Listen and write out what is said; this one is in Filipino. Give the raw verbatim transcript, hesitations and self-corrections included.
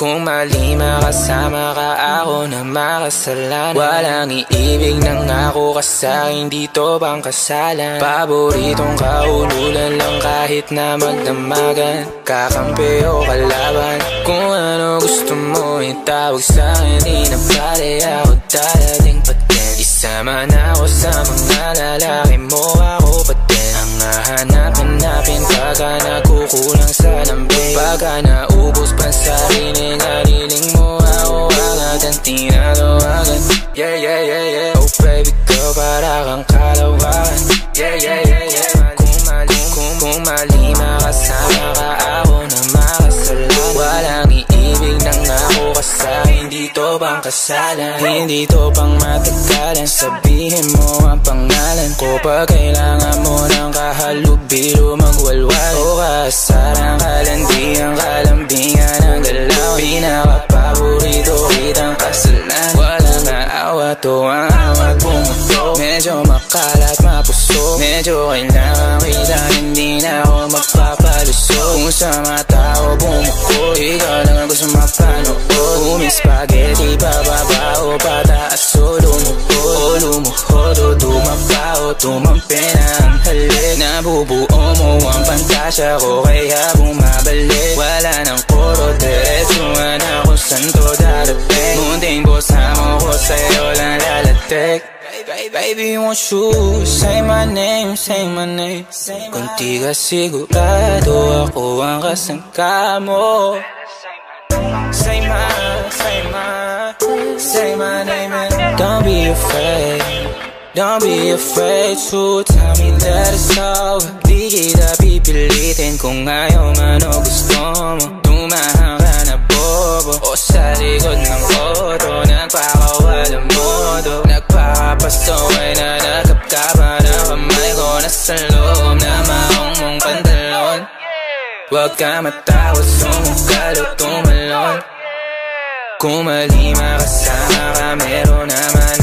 Kung mali makasama ka, ako na makasalanan. Walang iibig ng ako ka sa'kin, dito bang kasalan? Paboritong kaululan lang kahit na magdamagan. Kakampi o kalaban, kung ano gusto mo itawag sa'kin. Di na pala ako dadating pa din. Isama na ako sa mga lalaki mo, ako pa din ang hahanap-hanapin pagka nagkukulang sa lambing. Pagka naubos pa sa rinig, haliling mo ako agad ang tinatawagan. Yeah, yeah, yeah, yeah. Oh baby girl, para kang kalawakan. Yeah, yeah, yeah, yeah. Kung mali, kung, kung mali makasama ka, ako na makasalanan. Walang iibig ng ako ka sa'kin, dito bang kasalan? Hindi to pang matagalan, sabihin mo ang pangalan ko pag kailangan mo ng kahalubilo magwalwal. O kasaran, kalandian, kalambingan ng galaw. Pinaka-paborito kitang kasalan. Walang aawa to ang awat bumuto. Medyo makalat mapuso, medyo kailangan kita, hindi na ako magpapalusot. Kung sa mga tao bumuko, ikaw lang ang gusto mapanood. Umi spaghetti, bababa o pataas o lumuhod. O lumuhod o tumaba o tumampi na ang halik. Nabubuo mo ang pantasya ko, kaya bumabalik. Wala nang puro diretsuhan ako saan to darating. Munting bosa mo ko sa'yo lang lalatik. Baby, won't you say my name, say my name. Kung di ka sigurado, ako ang kasangka mo. Say my, say my, say my name and don't be afraid. Don't be afraid to tell me that it's over. Di kita pipilitin kung ayaw man o gusto mo. Tumahan ka na bobo o sa likod ng auto, nagpakawalang modo. Nagpapasaway na nagkapkapa na kamay ko nasa loob na maong mong pantalon. Huwag ka matawad, sumukal o tumalon. Kung mali makasama ka, meron naman